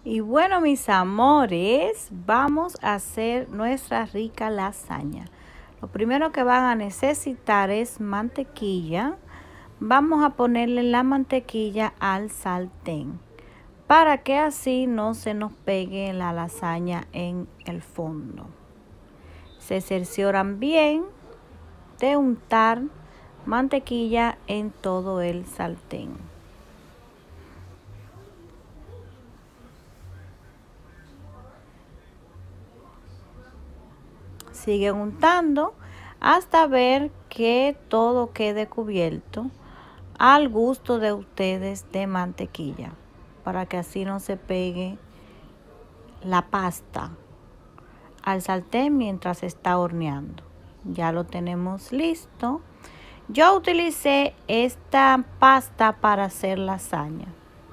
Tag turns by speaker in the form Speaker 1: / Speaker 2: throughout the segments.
Speaker 1: Y bueno, mis amores, vamos a hacer nuestra rica lasaña. Lo primero que van a necesitar es mantequilla. Vamos a ponerle la mantequilla al sartén para que así no se nos pegue la lasaña en el fondo. Se cercioran bien de untar mantequilla en todo el sartén. Siguen untando hasta ver que todo quede cubierto al gusto de ustedes de mantequilla, para que así no se pegue la pasta al sartén mientras se está horneando. Ya lo tenemos listo. Yo utilicé esta pasta para hacer lasaña.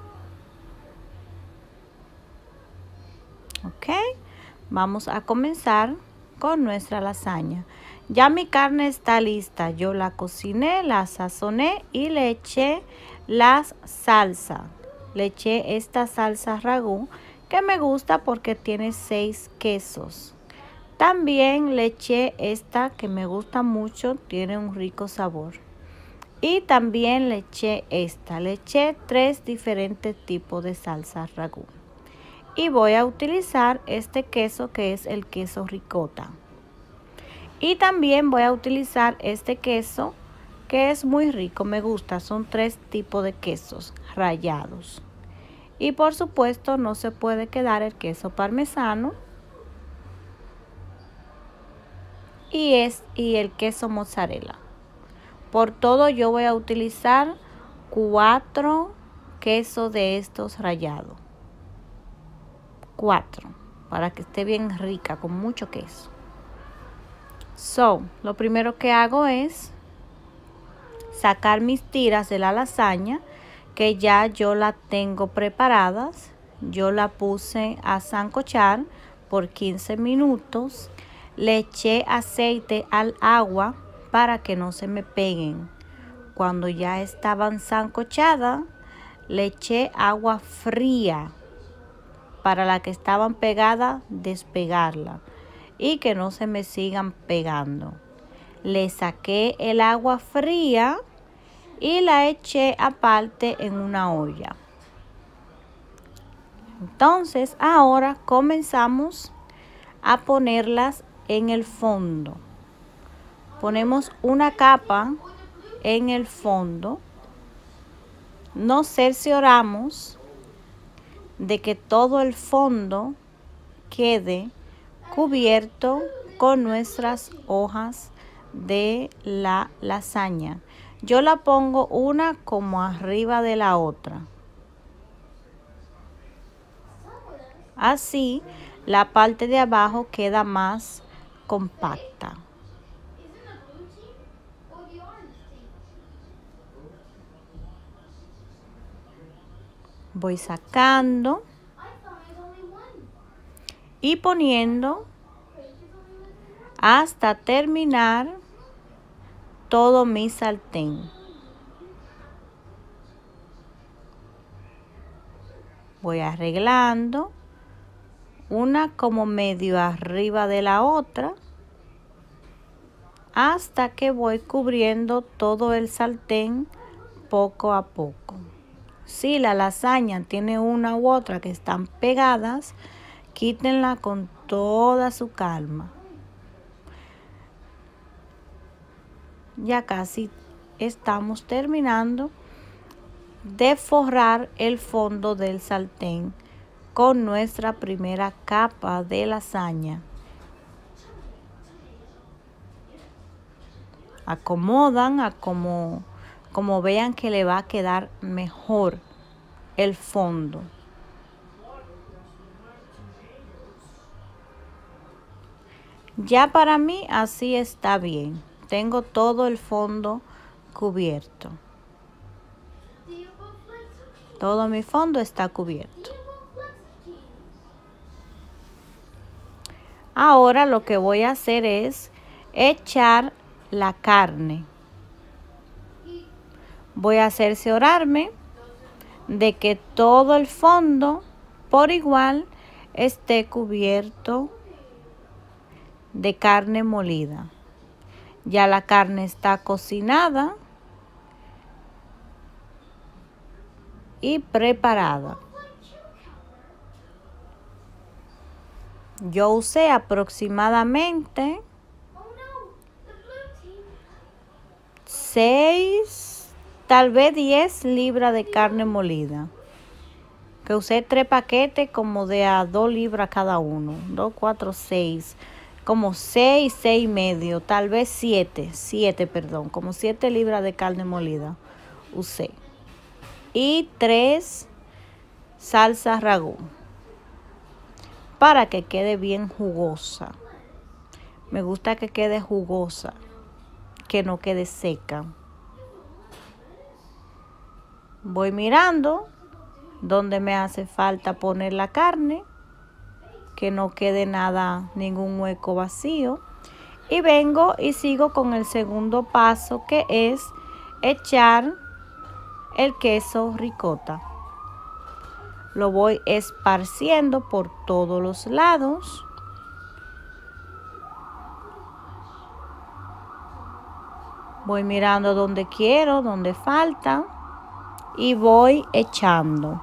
Speaker 1: Ok, vamos a comenzar con nuestra lasaña. Ya mi carne está lista. Yo la cociné, la sazoné y le eché la salsa. Le eché esta salsa ragú que me gusta porque tiene 6 quesos. También le eché esta que me gusta mucho, tiene un rico sabor. Y también le eché esta. Le eché 3 diferentes tipos de salsa ragú. Y voy a utilizar este queso que es el queso ricota. Y también voy a utilizar este queso que es muy rico, me gusta. Son 3 tipos de quesos rallados. Y por supuesto no se puede quedar el queso parmesano y el queso mozzarella. Por todo yo voy a utilizar 4 quesos de estos rallados. 4 para que esté bien rica con mucho queso. Lo primero que hago es sacar mis tiras de la lasaña que ya yo la tengo preparadas. Yo la puse a sancochar por 15 minutos. Le eché aceite al agua para que no se me peguen. Cuando ya estaban sancochadas, le eché agua fría para las que estaban pegadas, despegarla y que no se me sigan pegando. Le saqué el agua fría y la eché aparte en una olla. Entonces ahora comenzamos a ponerlas en el fondo. Ponemos una capa en el fondo. Nos cercioramos de que todo el fondo quede cubierto con nuestras hojas de la lasaña. Yo la pongo una como arriba de la otra. Así la parte de abajo queda más compacta. Voy sacando y poniendo hasta terminar todo mi sartén. Voy arreglando una como medio arriba de la otra hasta que voy cubriendo todo el sartén poco a poco. Si la lasaña tiene una u otra que están pegadas, quítenla con toda su calma. Ya casi estamos terminando de forrar el fondo del sartén con nuestra primera capa de lasaña. Acomodan a como vean que le va a quedar mejor el fondo. Ya para mí así está bien. Tengo todo el fondo cubierto. Todo mi fondo está cubierto. Ahora lo que voy a hacer es echar la carne. Voy a cerciorarme de que todo el fondo por igual esté cubierto de carne molida. Ya la carne está cocinada y preparada. Yo usé aproximadamente 6, tal vez 10 libras de carne molida. Que usé 3 paquetes como de a 2 libras cada uno. 2, 4, 6. Como 6, 6 y medio. Tal vez 7, perdón. Como 7 libras de carne molida usé. Y 3 salsas ragú. Para que quede bien jugosa. Me gusta que quede jugosa, que no quede seca. Voy mirando donde me hace falta poner la carne, que no quede nada, ningún hueco vacío. Y vengo y sigo con el segundo paso, que es echar el queso ricota. Lo voy esparciendo por todos los lados. Voy mirando donde quiero, donde falta. Y voy echando.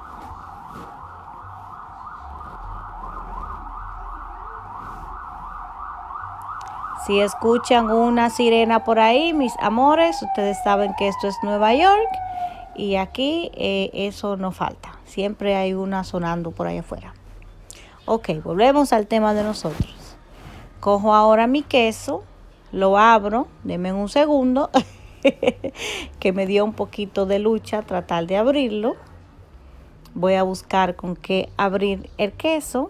Speaker 1: Si escuchan una sirena por ahí, mis amores, ustedes saben que esto es Nueva York. Y aquí eso no falta. Siempre hay una sonando por ahí afuera. Ok, volvemos al tema de nosotros. Cojo ahora mi queso, lo abro, denme un segundo, que me dio un poquito de lucha tratar de abrirlo. Voy a buscar con qué abrir el queso.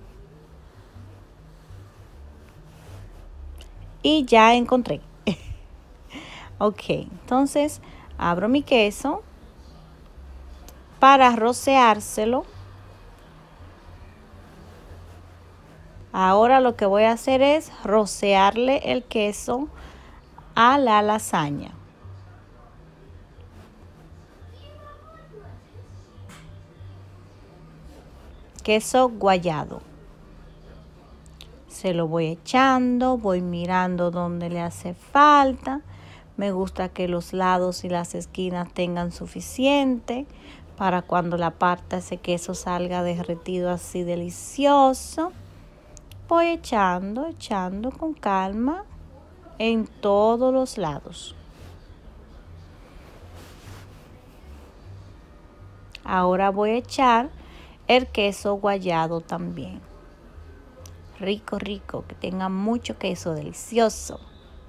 Speaker 1: Y ya encontré. Ok, entonces abro mi queso para rociárselo. Ahora lo que voy a hacer es rociarle el queso a la lasaña. Queso guayado. Se lo voy echando, voy mirando dónde le hace falta. Me gusta que los lados y las esquinas tengan suficiente para cuando la parta ese queso salga derretido así delicioso. Voy echando con calma en todos los lados. Ahora voy a echar el queso guayado también. Rico, rico, que tenga mucho queso, delicioso.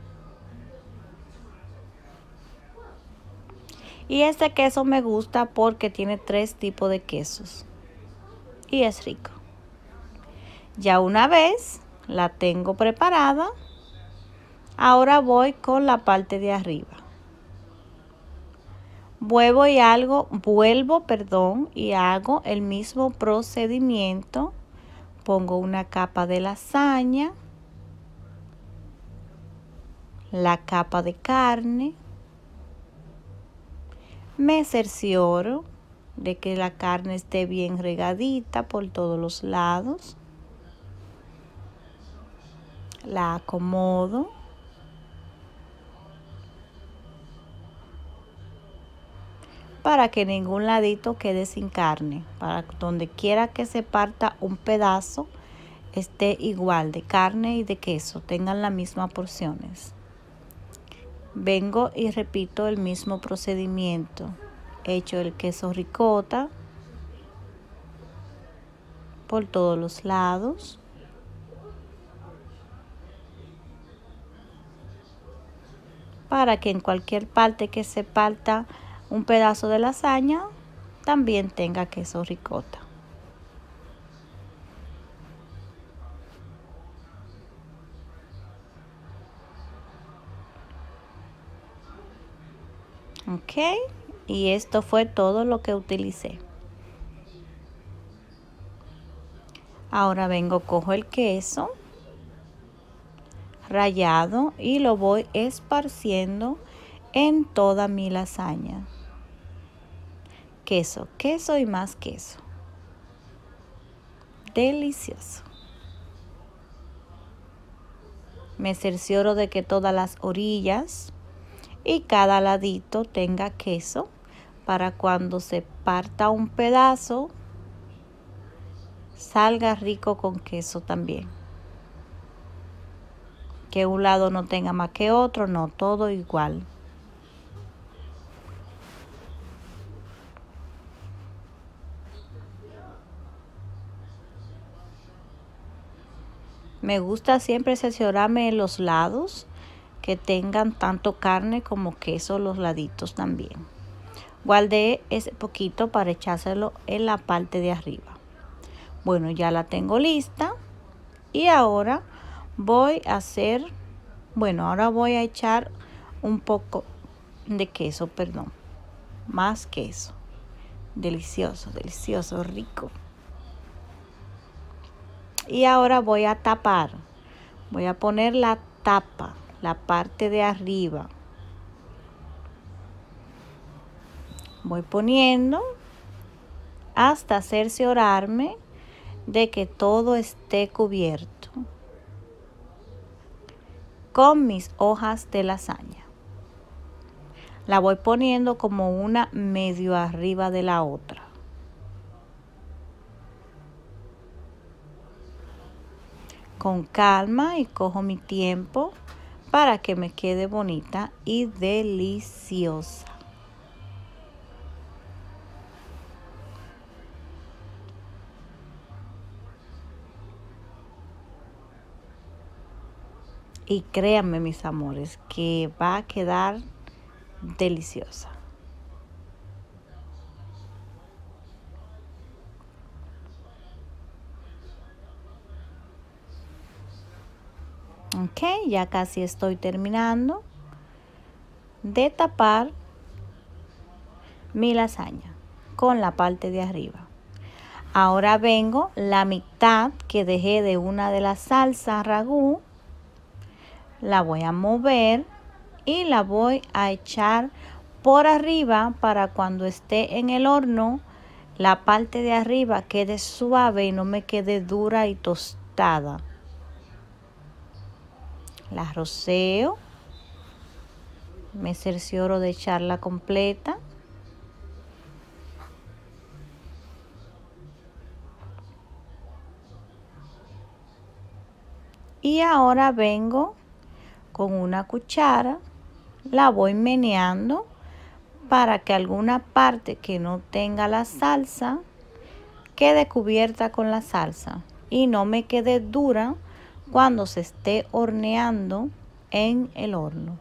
Speaker 1: Y este queso me gusta porque tiene 3 tipos de quesos. Y es rico. Ya una vez la tengo preparada, ahora voy con la parte de arriba. Vuelvo y hago el mismo procedimiento. Pongo una capa de lasaña, la capa de carne. Me cercioro de que la carne esté bien regadita por todos los lados. La acomodo. Para que ningún ladito quede sin carne. Para donde quiera que se parta un pedazo, esté igual de carne y de queso. Tengan las mismas porciones. Vengo y repito el mismo procedimiento. Echo el queso ricota por todos los lados. Para que en cualquier parte que se parta un pedazo de lasaña, también tenga queso ricota. Ok, y esto fue todo lo que utilicé. Ahora cojo el queso rallado y lo voy esparciendo en toda mi lasaña. Queso, queso y más queso. delicioso. Me cercioro de que todas las orillas y cada ladito tenga queso para cuando se parta un pedazo salga rico con queso también. Que un lado no tenga más que otro, no, todo igual. Me gusta siempre cerciorarme en los lados que tengan tanto carne como queso los laditos también. Guardé ese poquito para echárselo en la parte de arriba. Bueno, ya la tengo lista y ahora voy a hacer, ahora voy a echar un poco de queso, más queso. Delicioso, delicioso, rico. Y ahora voy a tapar. Voy a poner la tapa, la parte de arriba. Voy poniendo hasta cerciorarme de que todo esté cubierto con mis hojas de lasaña. La voy poniendo como una medio arriba de la otra. Con calma y cojo mi tiempo para que me quede bonita y deliciosa. Y créanme, mis amores, que va a quedar deliciosa. Ok, ya casi estoy terminando de tapar mi lasaña con la parte de arriba. Ahora vengo la mitad que dejé de una de las salsas ragú, la voy a mover y la voy a echar por arriba para cuando esté en el horno la parte de arriba quede suave y no me quede dura y tostada. La roceo, me cercioro de echarla completa. Y ahora vengo con una cuchara, la voy meneando para que alguna parte que no tenga la salsa quede cubierta con la salsa y no me quede dura cuando se esté horneando en el horno.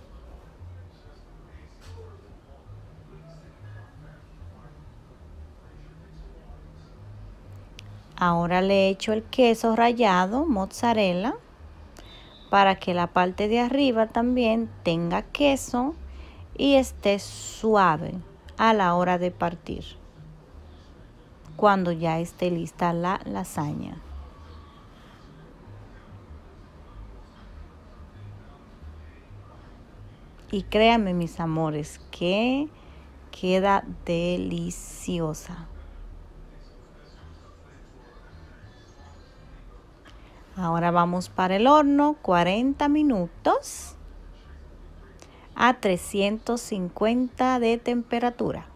Speaker 1: Ahora le echo el queso rallado, mozzarella, para que la parte de arriba también tenga queso y esté suave a la hora de partir, cuando ya esté lista la lasaña. Y créanme, mis amores, que queda deliciosa. Ahora vamos para el horno, 40 minutos a 350 de temperatura.